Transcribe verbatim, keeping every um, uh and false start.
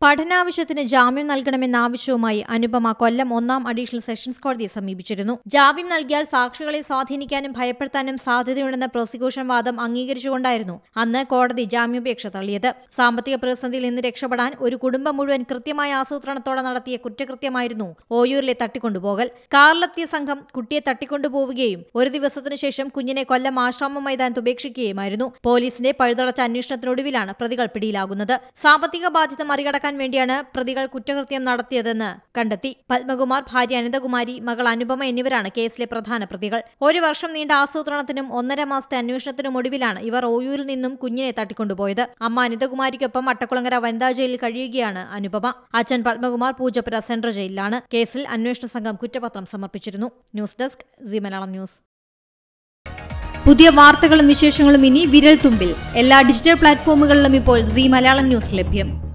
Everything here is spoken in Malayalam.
പഠനാവശ്യത്തിന് ജാമ്യം നൽകണമെന്ന ആവശ്യവുമായി അനുപമ കൊല്ലം ഒന്നാം അഡീഷണൽ സെഷൻസ് കോടതിയെ സമീപിച്ചിരുന്നു. ജാമ്യം നൽകിയാൽ സാക്ഷികളെ സ്വാധീനിക്കാനും ഭയപ്പെടുത്താനും സാധ്യതയുണ്ടെന്ന പ്രോസിക്യൂഷൻ വാദം അംഗീകരിച്ചുകൊണ്ടായിരുന്നു അന്ന് കോടതി ജാമ്യാപേക്ഷ തള്ളിയത്. സാമ്പത്തിക പ്രതിസന്ധിയിൽ നിന്ന് രക്ഷപ്പെടാൻ ഒരു കുടുംബം മുഴുവൻ കൃത്യമായ ആസൂത്രണത്തോടെ നടത്തിയ കുറ്റകൃത്യമായിരുന്നു ഓയൂരിലെ തട്ടിക്കൊണ്ടുപോകൽ. കാറിലെത്തിയ സംഘം കുട്ടിയെ തട്ടിക്കൊണ്ടുപോവുകയും ഒരു ദിവസത്തിനു ശേഷം കുഞ്ഞിനെ കൊല്ലം ആശ്രമ മൈതാനത്ത് ഉപേക്ഷിക്കുകയുമായിരുന്നു. പോലീസിന്റെ പഴുതടച്ച അന്വേഷണത്തിനൊടുവിലാണ് പ്രതികൾ പിടിയിലാകുന്നത്. സാമ്പത്തിക ബാധ്യത മറികടക്കാൻ വേണ്ടിയാണ് പ്രതികൾ കുറ്റകൃത്യം നടത്തിയതെന്ന് കണ്ടെത്തി. പത്മകുമാർ, ഭാര്യ അനിതകുമാരി, മകൾ അനുപമ എന്നിവരാണ് കേസിലെ പ്രധാന പ്രതികൾ. ഒരു വർഷം നീണ്ട ആസൂത്രണത്തിനും ഒന്നര മാസത്തെ അന്വേഷണത്തിനും ഒടുവിലാണ് ഇവർ ഓയൂരിൽ നിന്നും കുഞ്ഞിനെ തട്ടിക്കൊണ്ടുപോയത്. അമ്മ അനിതകുമാരിക്കൊപ്പം അട്ടക്കുളങ്ങര വനിതാ ജയിലിൽ കഴിയുകയാണ് അനുപമ. അച്ഛൻ പത്മകുമാർ പൂജപ്പുര സെൻട്രൽ ജയിലിലാണ്. കേസിൽ അന്വേഷണ സംഘം കുറ്റപത്രം സമർപ്പിച്ചിരുന്നു. News desk, Zee Malayalam news. പുതിയ വാർത്തകളും വിശേഷങ്ങളും ഇനി വിരൽ തുമ്പിൽ. എല്ലാ ഡിജിറ്റൽ പ്ലാറ്റ്ഫോമുകളിലും ഇപ്പോൾ സി മലയാളം ന്യൂസ് ലഭ്യം.